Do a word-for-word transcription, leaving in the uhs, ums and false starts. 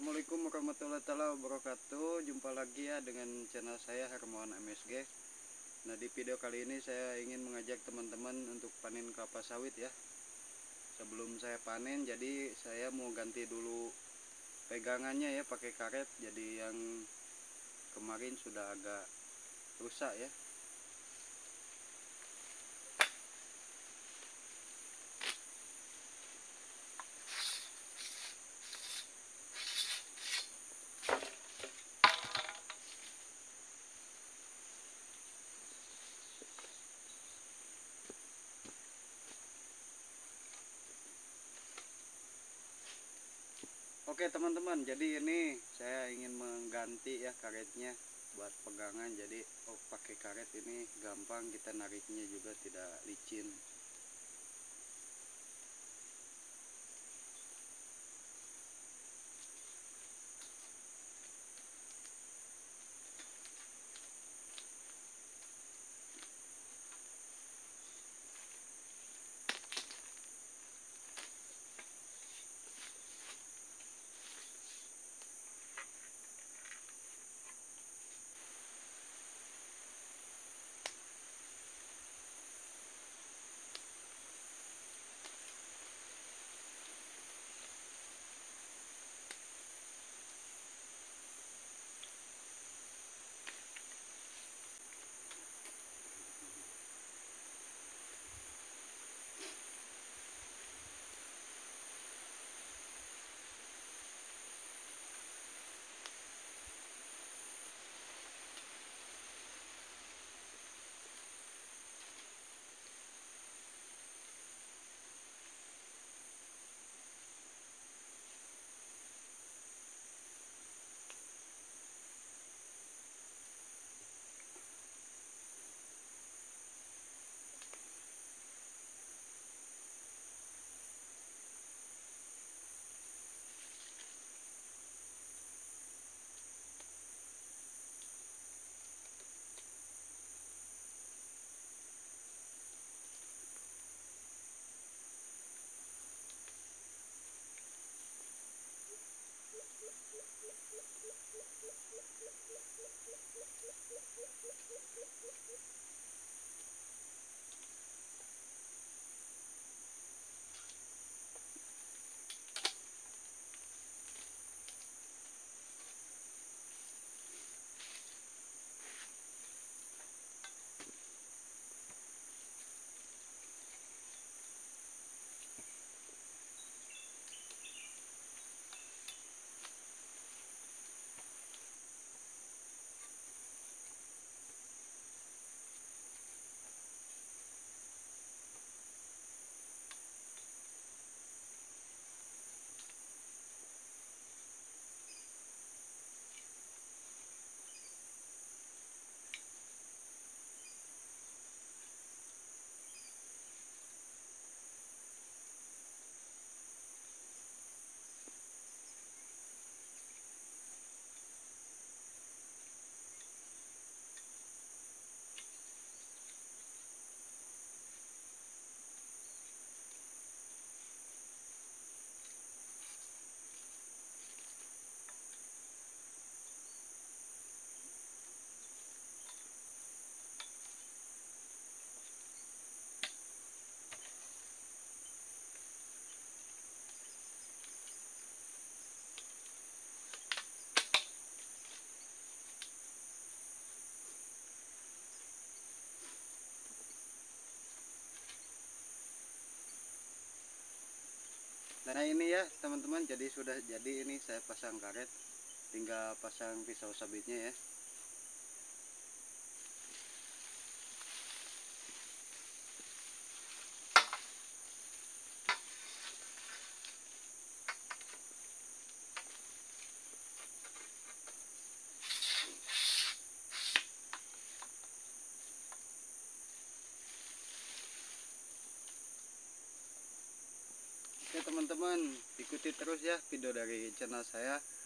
Assalamualaikum warahmatullahi wabarakatuh. Jumpa lagi ya dengan channel saya Hermawan M S G. Nah, di video kali ini saya ingin mengajak teman-teman untuk panen kelapa sawit ya. Sebelum saya panen, jadi saya mau ganti dulu pegangannya ya pakai karet. Jadi yang kemarin sudah agak rusak ya. Oke teman-teman, jadi ini saya ingin mengganti ya karetnya buat pegangan. Jadi oh, pakai karet ini gampang, kita nariknya juga tidak licin. Nah ini ya teman-teman, jadi sudah jadi, ini saya pasang karet, tinggal pasang pisau sabitnya ya. Oke teman-teman, ikuti terus ya video dari channel saya